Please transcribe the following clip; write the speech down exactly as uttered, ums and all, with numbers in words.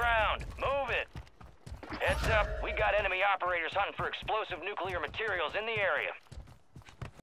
ground. Move it. Heads up, we got enemy operators hunting for explosive nuclear materials in the area.